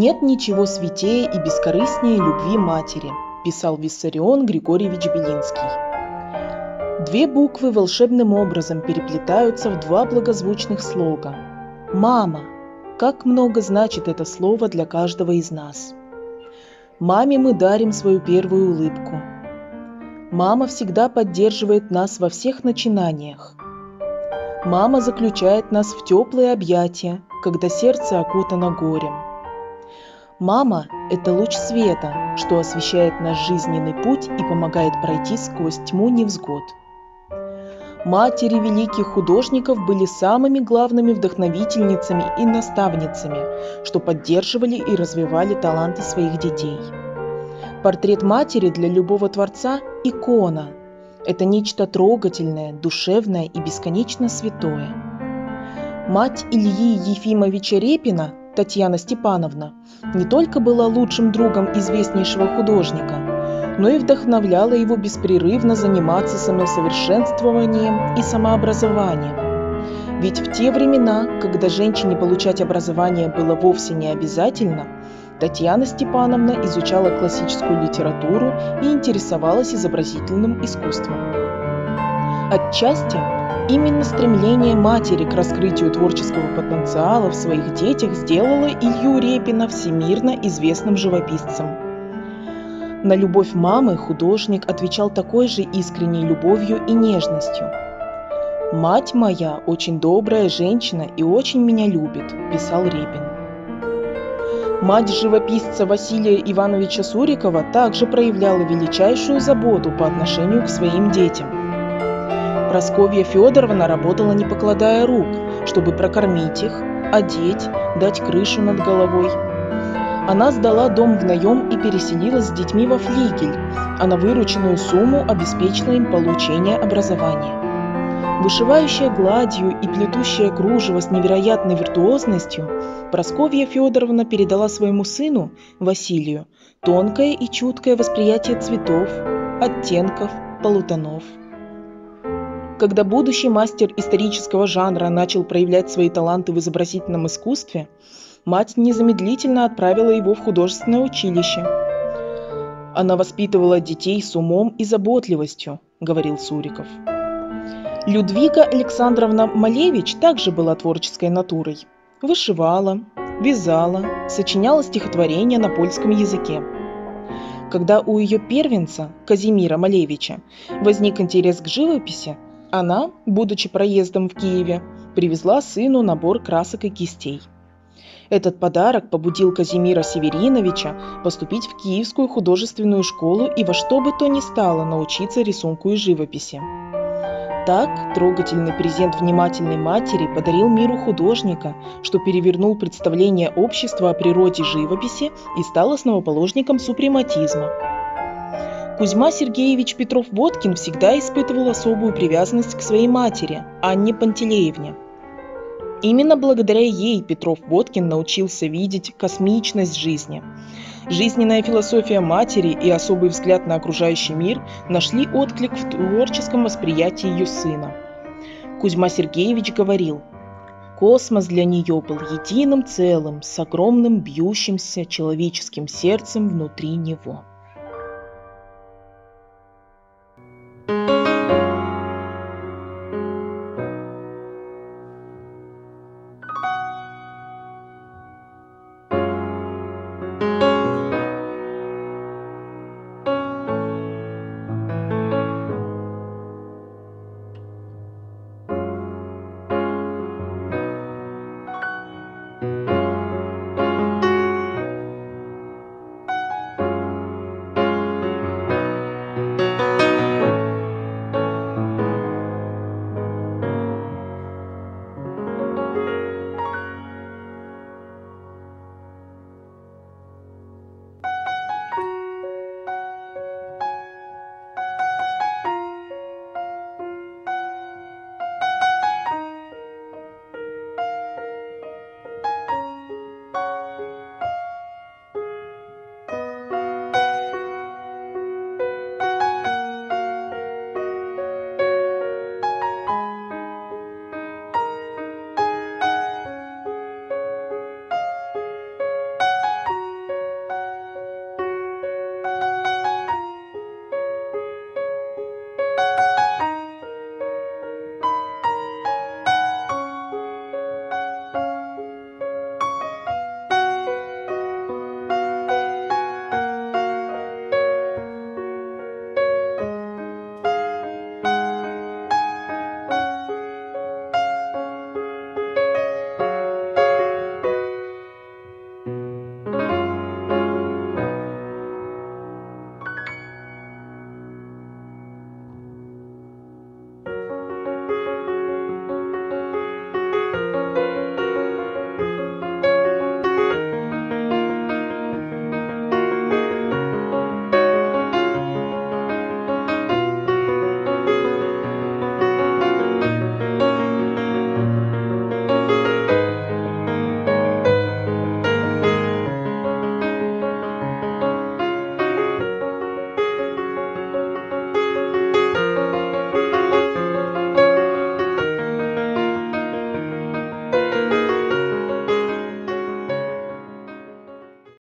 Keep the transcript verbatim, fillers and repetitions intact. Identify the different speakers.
Speaker 1: «Нет ничего святее и бескорыстнее любви матери», писал Виссарион Григорьевич Белинский. Две буквы волшебным образом переплетаются в два благозвучных слога. «Мама». Как много значит это слово для каждого из нас. Маме мы дарим свою первую улыбку. Мама всегда поддерживает нас во всех начинаниях. Мама заключает нас в теплые объятия, когда сердце окутано горем. Мама – это луч света, что освещает наш жизненный путь и помогает пройти сквозь тьму невзгод. Матери великих художников были самыми главными вдохновительницами и наставницами, что поддерживали и развивали таланты своих детей. Портрет матери для любого творца – икона. Это нечто трогательное, душевное и бесконечно святое. Мать Ильи Ефимовича Репина, Татьяна Степановна, не только была лучшим другом известнейшего художника, но и вдохновляла его беспрерывно заниматься самосовершенствованием и самообразованием. Ведь в те времена, когда женщине получать образование было вовсе не обязательно, Татьяна Степановна изучала классическую литературу и интересовалась изобразительным искусством. Отчасти именно стремление матери к раскрытию творческого потенциала в своих детях сделало Илью Репина всемирно известным живописцем. На любовь мамы художник отвечал такой же искренней любовью и нежностью. «Мать моя очень добрая женщина и очень меня любит», – писал Репин. Мать живописца Василия Ивановича Сурикова также проявляла величайшую заботу по отношению к своим детям. Прасковья Федоровна работала не покладая рук, чтобы прокормить их, одеть, дать крышу над головой. Она сдала дом в наем и переселилась с детьми во флигель, а на вырученную сумму обеспечила им получение образования. Вышивающая гладью и плетущая кружево с невероятной виртуозностью, Прасковья Федоровна передала своему сыну, Василию, тонкое и чуткое восприятие цветов, оттенков, полутонов. Когда будущий мастер исторического жанра начал проявлять свои таланты в изобразительном искусстве, мать незамедлительно отправила его в художественное училище. «Она воспитывала детей с умом и заботливостью», – говорил Суриков. Людвига Александровна Малевич также была творческой натурой. Вышивала, вязала, сочиняла стихотворения на польском языке. Когда у ее первенца, Казимира Малевича, возник интерес к живописи, она, будучи проездом в Киеве, привезла сыну набор красок и кистей. Этот подарок побудил Казимира Севериновича поступить в Киевскую художественную школу и во что бы то ни стало научиться рисунку и живописи. Так, трогательный презент внимательной матери подарил миру художника, что перевернул представление общества о природе живописи и стал основоположником супрематизма. Кузьма Сергеевич Петров-Водкин всегда испытывал особую привязанность к своей матери, Анне Пантелеевне. Именно благодаря ей Петров-Водкин научился видеть космичность жизни. Жизненная философия матери и особый взгляд на окружающий мир нашли отклик в творческом восприятии ее сына. Кузьма Сергеевич говорил: «Космос для нее был единым целым с огромным бьющимся человеческим сердцем внутри него».